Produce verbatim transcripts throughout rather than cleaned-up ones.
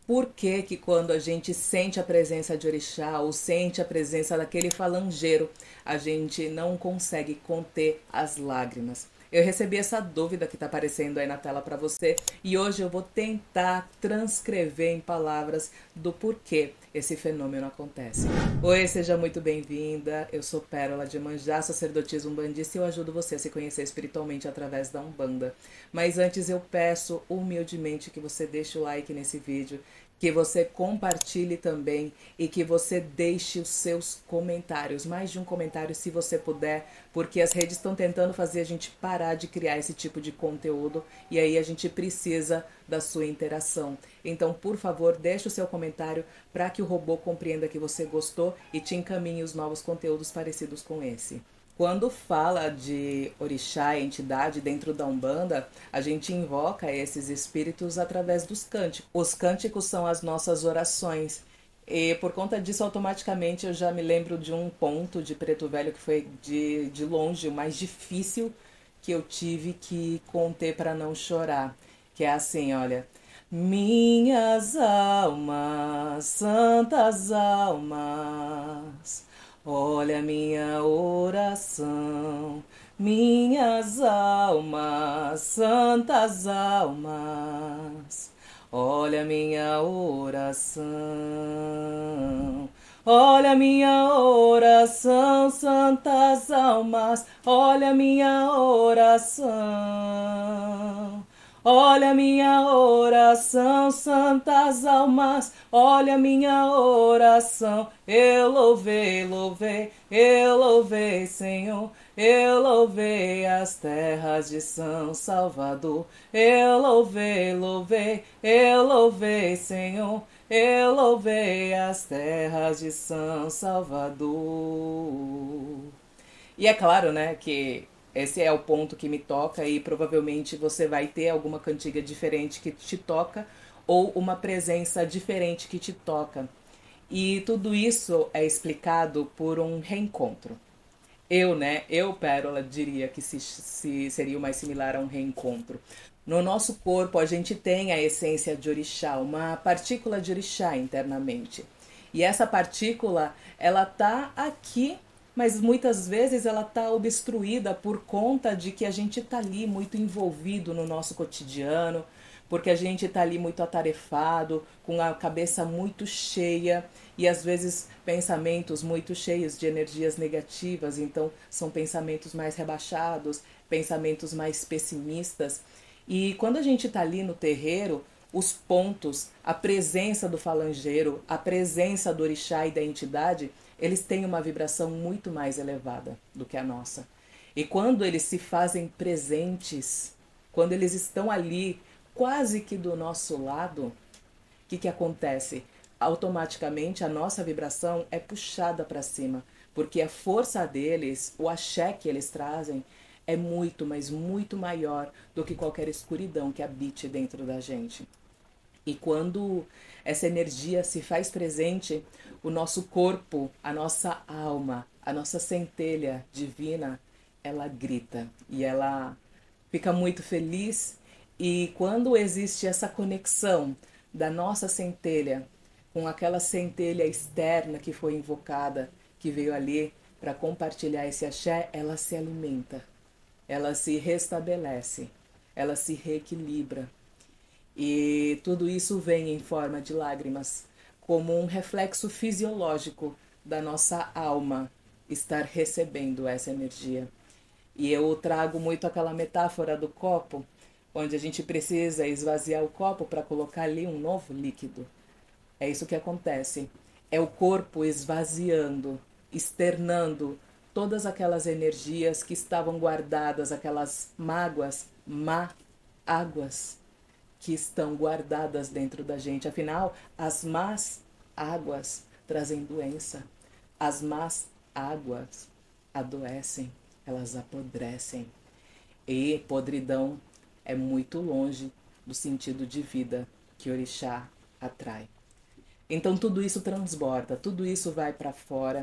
Por que que quando a gente sente a presença de orixá ou sente a presença daquele falangeiro, a gente não consegue conter as lágrimas? Eu recebi essa dúvida que está aparecendo aí na tela para você e hoje eu vou tentar transcrever em palavras do porquê esse fenômeno acontece. Oi, seja muito bem-vinda. Eu sou Pérola de Manjá, sacerdotisa umbandista e eu ajudo você a se conhecer espiritualmente através da Umbanda. Mas antes eu peço humildemente que você deixe o like nesse vídeo, que você compartilhe também e que você deixe os seus comentários, mais de um comentário se você puder, porque as redes estão tentando fazer a gente parar de criar esse tipo de conteúdo e aí a gente precisa da sua interação. Então, por favor, deixe o seu comentário para que o robô compreenda que você gostou e te encaminhe os novos conteúdos parecidos com esse. Quando fala de orixá, entidade dentro da Umbanda, a gente invoca esses espíritos através dos cânticos. Os cânticos são as nossas orações. E por conta disso, automaticamente eu já me lembro de um ponto de Preto Velho que foi de, de longe o mais difícil que eu tive que conter para não chorar. Que é assim, olha. Minhas almas, santas almas, olha minha oração, minhas almas, santas almas, olha minha oração. Olha minha oração, santas almas, olha minha oração. Olha minha oração, santas almas, olha minha oração. Eu louvei, louvei, eu louvei, Senhor. Eu louvei as terras de São Salvador. Eu louvei, louvei, eu louvei, Senhor. Eu louvei as terras de São Salvador. E é claro, né, que esse é o ponto que me toca e provavelmente você vai ter alguma cantiga diferente que te toca ou uma presença diferente que te toca. E tudo isso é explicado por um reencontro. Eu, né, eu, Pérola, diria que se, se seria o mais similar a um reencontro. No nosso corpo, a gente tem a essência de orixá, uma partícula de orixá internamente. E essa partícula, ela tá aqui, mas muitas vezes ela tá obstruída por conta de que a gente tá ali muito envolvido no nosso cotidiano, porque a gente tá ali muito atarefado, com a cabeça muito cheia e às vezes pensamentos muito cheios de energias negativas, então são pensamentos mais rebaixados, pensamentos mais pessimistas. E quando a gente tá ali no terreiro, os pontos, a presença do falangeiro, a presença do orixá e da entidade, eles têm uma vibração muito mais elevada do que a nossa. E quando eles se fazem presentes, quando eles estão ali quase que do nosso lado, o que, que acontece? Automaticamente a nossa vibração é puxada para cima, porque a força deles, o axé que eles trazem, é muito, mas muito maior do que qualquer escuridão que habite dentro da gente. E quando essa energia se faz presente, o nosso corpo, a nossa alma, a nossa centelha divina, ela grita e ela fica muito feliz. E quando existe essa conexão da nossa centelha com aquela centelha externa que foi invocada, que veio ali para compartilhar esse axé, ela se alimenta, ela se restabelece, ela se reequilibra. E tudo isso vem em forma de lágrimas, como um reflexo fisiológico da nossa alma estar recebendo essa energia. E eu trago muito aquela metáfora do copo, onde a gente precisa esvaziar o copo para colocar ali um novo líquido. É isso que acontece. É o corpo esvaziando, externando todas aquelas energias que estavam guardadas, aquelas mágoas, má águas que estão guardadas dentro da gente. Afinal, as más águas trazem doença. As más águas adoecem, elas apodrecem. E podridão é muito longe do sentido de vida que orixá atrai. Então tudo isso transborda, tudo isso vai para fora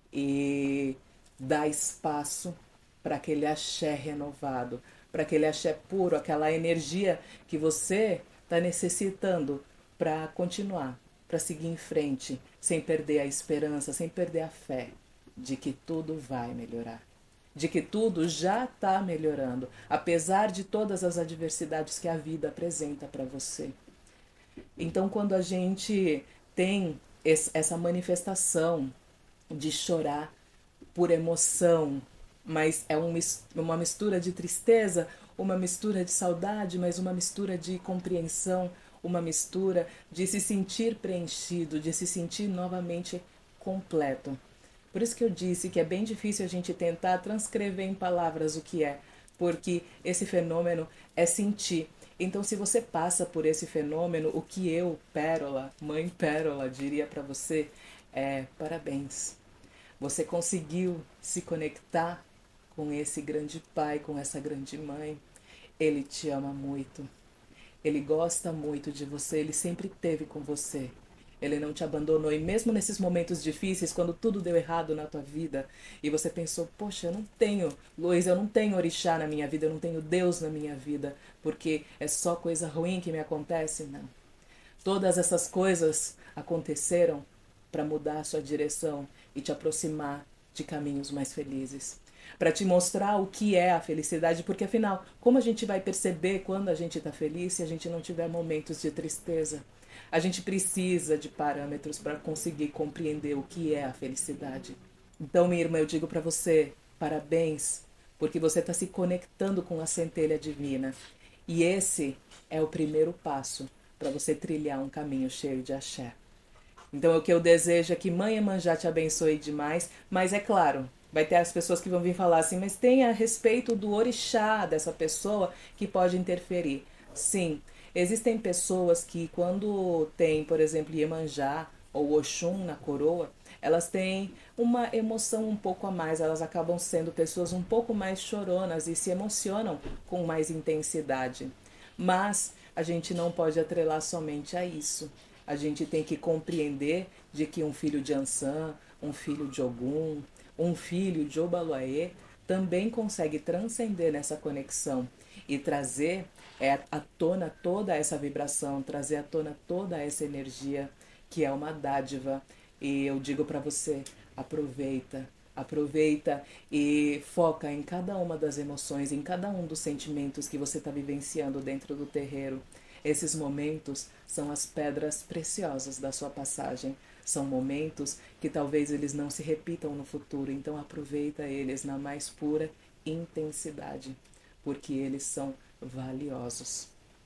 e dá espaço para aquele axé renovado, para aquele axé puro, aquela energia que você está necessitando para continuar, para seguir em frente, sem perder a esperança, sem perder a fé de que tudo vai melhorar, de que tudo já está melhorando, apesar de todas as adversidades que a vida apresenta para você. Então, quando a gente tem essa manifestação de chorar por emoção, mas é um, uma mistura de tristeza, uma mistura de saudade, mas uma mistura de compreensão, uma mistura de se sentir preenchido, de se sentir novamente completo. Por isso que eu disse que é bem difícil a gente tentar transcrever em palavras o que é, porque esse fenômeno é sentir. Então, se você passa por esse fenômeno, o que eu, Pérola, mãe Pérola, diria para você é parabéns. Você conseguiu se conectar com esse grande pai, com essa grande mãe. Ele te ama muito. Ele gosta muito de você, ele sempre esteve com você. Ele não te abandonou. E mesmo nesses momentos difíceis, quando tudo deu errado na tua vida, e você pensou, poxa, eu não tenho luz, eu não tenho orixá na minha vida, eu não tenho Deus na minha vida, porque é só coisa ruim que me acontece? Não. Todas essas coisas aconteceram para mudar a sua direção e te aproximar de caminhos mais felizes. Para te mostrar o que é a felicidade, porque afinal, como a gente vai perceber quando a gente está feliz se a gente não tiver momentos de tristeza? A gente precisa de parâmetros para conseguir compreender o que é a felicidade. Então, minha irmã, eu digo para você, parabéns, porque você está se conectando com a centelha divina. E esse é o primeiro passo para você trilhar um caminho cheio de axé. Então, o que eu desejo é que Mãe Iemanjá te abençoe demais, mas é claro, vai ter as pessoas que vão vir falar assim, mas tem a respeito do orixá dessa pessoa que pode interferir. Sim, existem pessoas que quando tem, por exemplo, Iemanjá ou Oxum na coroa, elas têm uma emoção um pouco a mais, elas acabam sendo pessoas um pouco mais choronas e se emocionam com mais intensidade. Mas a gente não pode atrelar somente a isso. A gente tem que compreender de que um filho de Ansã, um filho de Ogum, um filho de Obaluayê também consegue transcender nessa conexão e trazer é, à tona toda essa vibração, trazer à tona toda essa energia que é uma dádiva. E eu digo para você, aproveita, aproveita e foca em cada uma das emoções, em cada um dos sentimentos que você está vivenciando dentro do terreiro. Esses momentos são as pedras preciosas da sua passagem. São momentos que talvez eles não se repitam no futuro, então aproveita eles na mais pura intensidade, porque eles são valiosos.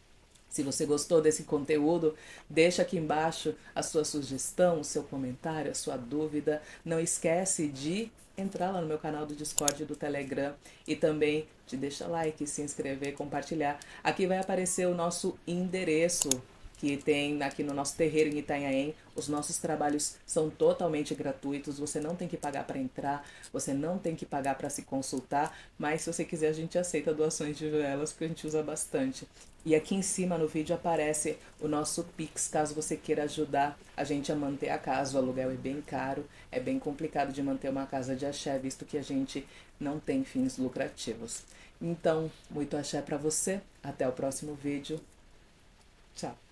Se você gostou desse conteúdo, deixa aqui embaixo a sua sugestão, o seu comentário, a sua dúvida. Não esquece de entrar lá no meu canal do Discord e do Telegram e também de deixar like, se inscrever, compartilhar. Aqui vai aparecer o nosso endereço que tem aqui no nosso terreiro em Itanhaém. Os nossos trabalhos são totalmente gratuitos, você não tem que pagar para entrar, você não tem que pagar para se consultar, mas se você quiser a gente aceita doações de velas, porque a gente usa bastante. E aqui em cima no vídeo aparece o nosso Pix, caso você queira ajudar a gente a manter a casa. O aluguel é bem caro, é bem complicado de manter uma casa de axé, visto que a gente não tem fins lucrativos. Então, muito axé para você, até o próximo vídeo. Tchau!